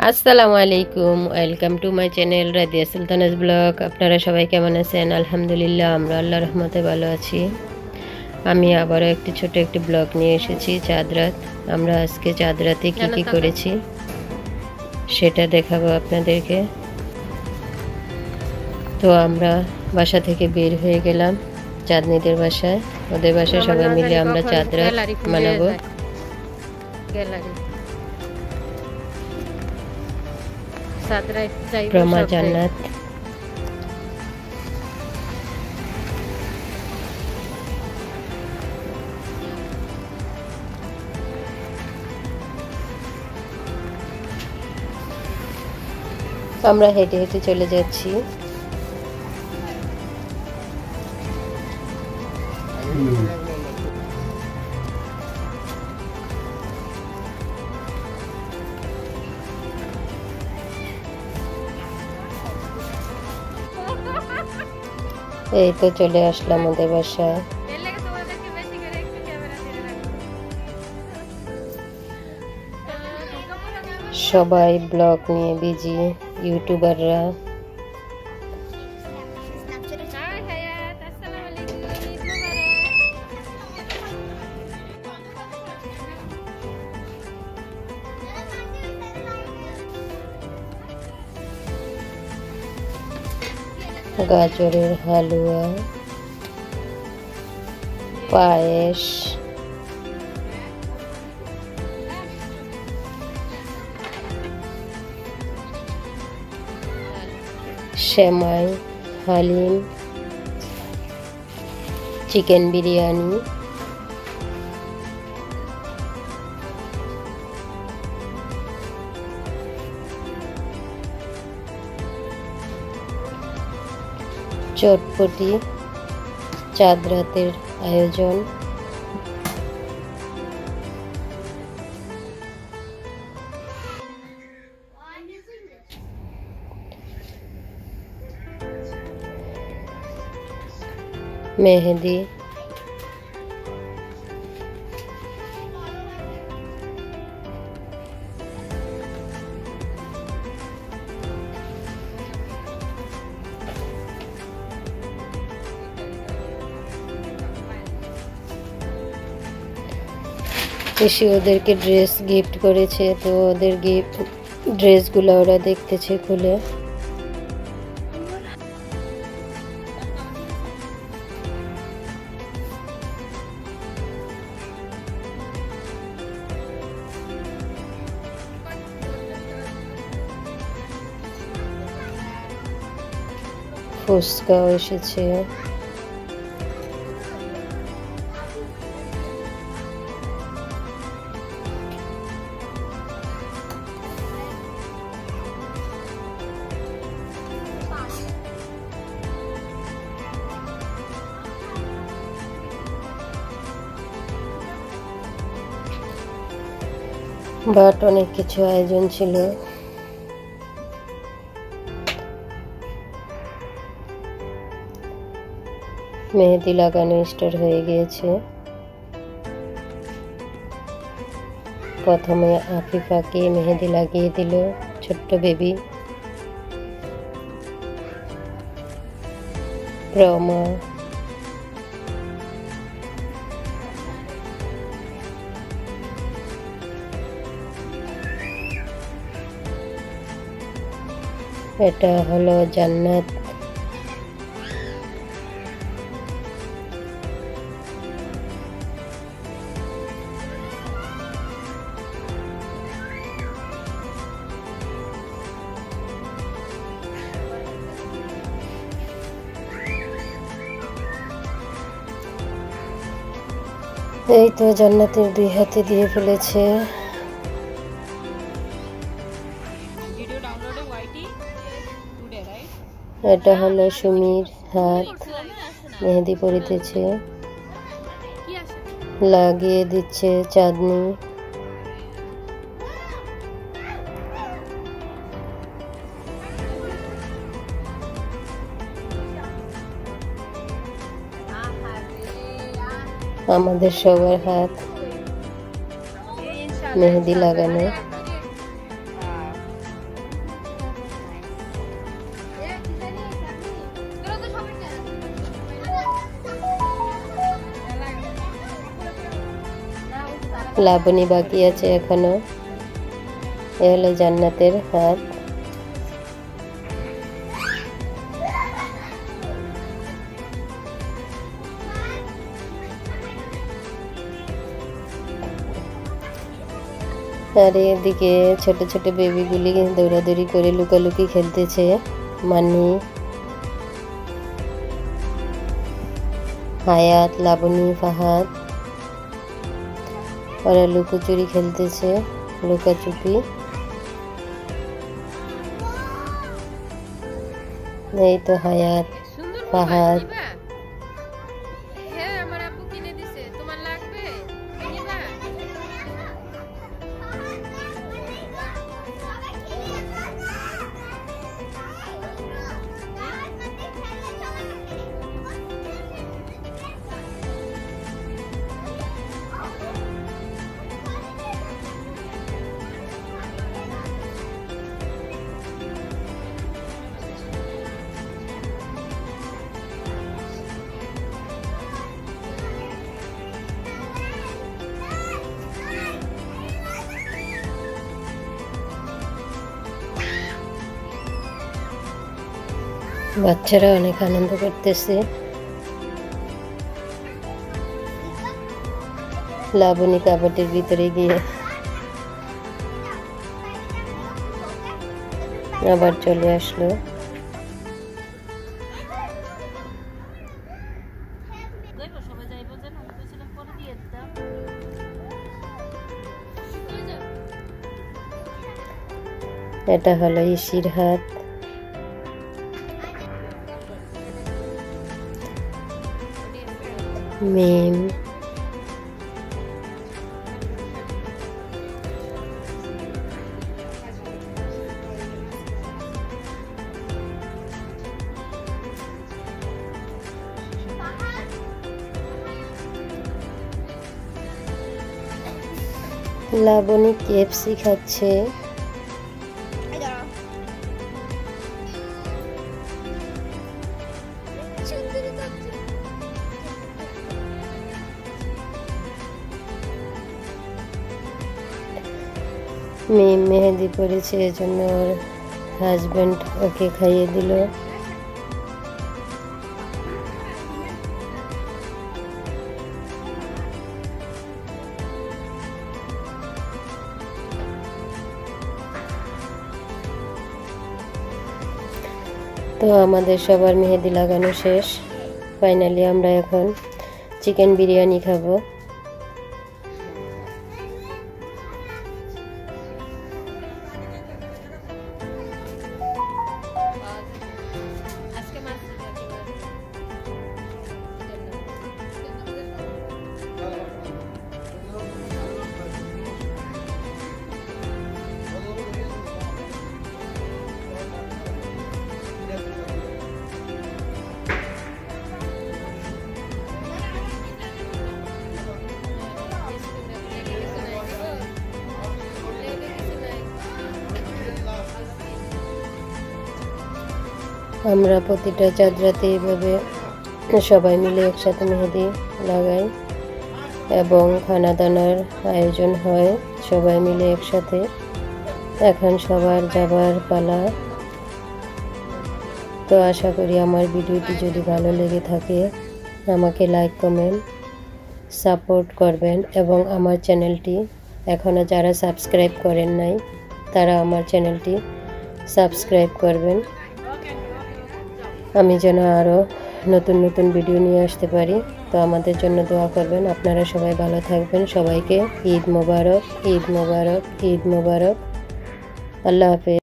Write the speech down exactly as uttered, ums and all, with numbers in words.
আসসালামু আলাইকুম, welcome to my channel Radiya Sultana's vlog. আপনারা সবাই কেমন আছেন? আলহামদুলিল্লাহ, আমরা আল্লাহর রহমতে ভালো আছি। আমি আবারও একটি ছোট একটি ব্লগ নিয়ে এসেছি চাঁদ রাত। আমরা আজকে চাঁদ রাতে কী কী করেছি সেটা দেখাবো আপনাদেরকে। তো আমরা বাসা থেকে বের হয়ে গেলাম চাঁদনিদের বাসায়। ওদের বাসায় সবাই মিলে আমরা চাঁদ রাত মানাবো। ব্রহ্মা জান্নাত। আমরা হেঁটে হেঁটে চলে যাচ্ছি। এই তো চলে আসলাম ওদের বাসায়। সবাই ব্লগ নিয়ে বিজি, ইউটিউবাররা। গাজরের হালুয়া, পায়েস, সেমাই, হালিম, চিকেন বিরিয়ানি, চটপটি। চাঁদ রাতের আয়োজন। মেহেদি, এসে ওদেরকে ড্রেস গিফট করেছে, তো ওদের গিফট ড্রেসগুলো ওরা দেখতেছে খুলে। ফুচকাও এসেছে। বাট অনেক কিছু আয়োজন ছিল। মেহেদি লাগানো স্টার্ট হয়ে গিয়েছে। প্রথমে আফিফাকে মেহেদি লাগিয়ে দিল ছোট্ট বেবি। রমা, এটা হলো জান্নাত। এই তো জান্নাতের দুই হাতে দিয়ে ফেলেছে। এটা হলো সুমির হাত, মেহেদি পরিতেছে, লাগিয়ে দিচ্ছে চাঁদনি। আমাদের সবার হাত মেহেদি লাগানো। লাবণী বাকি আছে এখনো। এ হলো জান্নাতের হাত। আর এদিকে ছোট ছোট বেবিগুলি দৌড়াদৌড়ি করে লুকালুকি খেলতেছে। মানি, হায়াত, লাবণী, ফাহাদ ওরা লুকোচুরি খেলতেছে, লুকাচুপি। এই তো হায়াত, ফাহাদ। বাচ্চারা অনেক আনন্দ করতেছে। লাবণী কাবাটের ভিতরে গিয়ে আবার চলে আসলো। এটা হলো ইসির হাত। মিম, লাবণী কেএফসি খাচ্ছে। মিম মেহেদি পড়েছে, এজন্য ওর হাজবেন্ড ওকে খাইয়ে দিল। তো আমাদের সবার মেহেদি লাগানো শেষ। ফাইনালি আমরা এখন চিকেন বিরিয়ানি খাবো। আমরা প্রতিটা চাঁদ রাতে এইভাবে সবাই মিলে একসাথে মেহেদি লাগাই এবং খানা দানার আয়োজন হয় সবাই মিলে একসাথে। এখন সবার যাবার পালা। তো আশা করি আমার ভিডিওটি যদি ভালো লেগে থাকে আমাকে লাইক কমেন্ট সাপোর্ট করবেন এবং আমার চ্যানেলটি এখনও যারা সাবস্ক্রাইব করেন নাই তারা আমার চ্যানেলটি সাবস্ক্রাইব করবেন, আমি যেন আরও নতুন নতুন ভিডিও নিয়ে আসতে পারি। তো আমাদের জন্য দোয়া করবেন। আপনারা সবাই ভালো থাকবেন। সবাইকে ঈদ মোবারক, ঈদ মোবারক, ঈদ মোবারক। আল্লাহ হাফেজ।